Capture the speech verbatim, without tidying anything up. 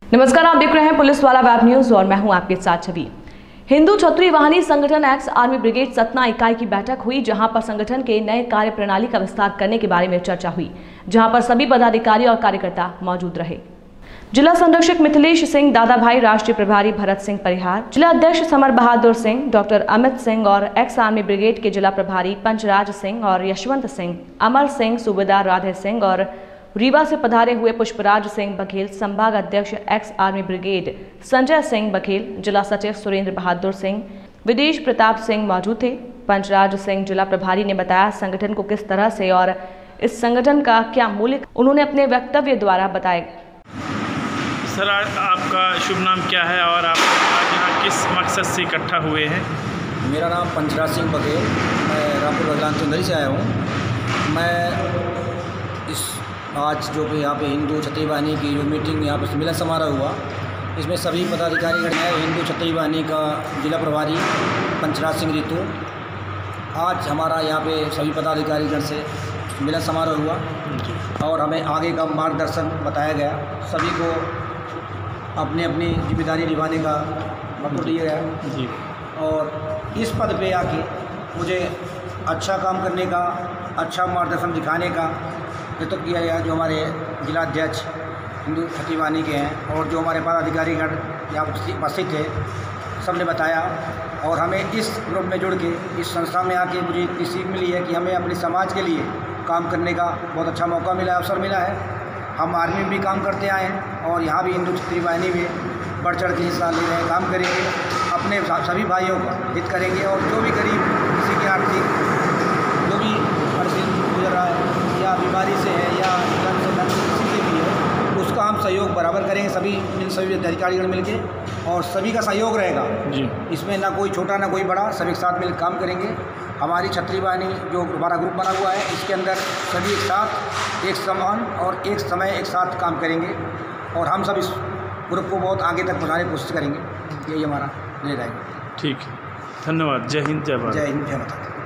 नमस्कार, आप देख रहे हैं पुलिस वाला वेब न्यूज और मैं हूं आपके साथ छवि। हिंदू क्षत्रिय वाहिनी संगठन एक्स आर्मी ब्रिगेड सतना इकाई की बैठक हुई, जहां पर संगठन के नए कार्य प्रणाली का विस्तार करने के बारे में चर्चा हुई, जहां पर सभी पदाधिकारी और कार्यकर्ता मौजूद रहे। जिला संरक्षक मिथिलेश सिंह, दादा भाई राष्ट्रीय प्रभारी भरत सिंह परिहार, जिला अध्यक्ष समर बहादुर सिंह, डॉक्टर अमित सिंह और एक्स आर्मी ब्रिगेड के जिला प्रभारी पंचराज सिंह और यशवंत सिंह, अमर सिंह, सूबेदार राधे सिंह और रीवा से पधारे हुए पुष्पराज सिंह बघेल, संभाग अध्यक्ष ex army brigade Sanjay Singh Baghel, जिला सचिव सुरेंद्र बहादुर सिंह, विदेश प्रताप सिंह मौजूद थे। पंचराज सिंह जिला प्रभारी ने बताया संगठन को किस तरह से और इस संगठन का क्या मूल्य उन्होंने अपने वक्तव्य द्वारा बताया। सर, आपका शुभ नाम क्या है और आप आज यहाँ किस मकसद से इकट्ठा हुए हैं? मेरा नाम पंचराज सिंह बघेल, मैं रामपुर बघलान चंदरी से आया हूँ। मैं इस आज जो भी यहाँ पे हिंदू क्षत्रिय वाहिनी की जो मीटिंग यहाँ पे सम्मेलन समारोह हुआ, इसमें सभी पदाधिकारीगण हैं। हिंदू क्षत्रिय वाहिनी का जिला प्रभारी पंचराज सिंह रितु, आज हमारा यहाँ पे सभी पदाधिकारीगण से सम्मेलन समारोह हुआ और हमें आगे का मार्गदर्शन बताया गया। सभी को अपनी अपनी जिम्मेदारी निभाने का मौका दिया गया जी। और इस पद पे आके मुझे अच्छा काम करने का, अच्छा मार्गदर्शन दिखाने का नेतृत्व तो किया गया। जो हमारे जिला अध्यक्ष हिंदू क्षत्रिय वाहिनी के हैं और जो हमारे पदाधिकारीगण यहाँ उपस्थित थे, सब ने बताया और हमें इस ग्रुप में जुड़ के इस संस्था में आके मुझे इतनी सीख मिली है कि हमें अपने समाज के लिए काम करने का बहुत अच्छा मौका मिला, अवसर मिला है। हम आर्मी में भी काम करते आए हैं और यहाँ भी हिंदू क्षत्रिय वाहिनी में बढ़ चढ़ के हिस्सा ले रहे हैं, काम करेंगे, अपने सभी भाइयों का हित करेंगे और जो भी गरीब किसी की आर्थिक जो भी परिस्थिति गुजर रहा है या बीमारी से है या जन से धन किसी से भी है, उसका हम सहयोग बराबर करेंगे। सभी मिल सभी अधिकारीगण मिलके और सभी का सहयोग रहेगा जी। इसमें ना कोई छोटा ना कोई बड़ा, सभी के साथ मिल काम करेंगे। हमारी क्षत्रिय वाहिनी जो हमारा ग्रुप बना हुआ है, इसके अंदर सभी एक साथ एक समान और एक समय एक साथ काम करेंगे और हम सब इस ग्रुप को बहुत आगे तक पहुँचाने की कोशिश करेंगे। यही हमारा ले रहेगा। ठीक है, धन्यवाद। जय हिंद, जय भारत। जय हिंद, जय भारत।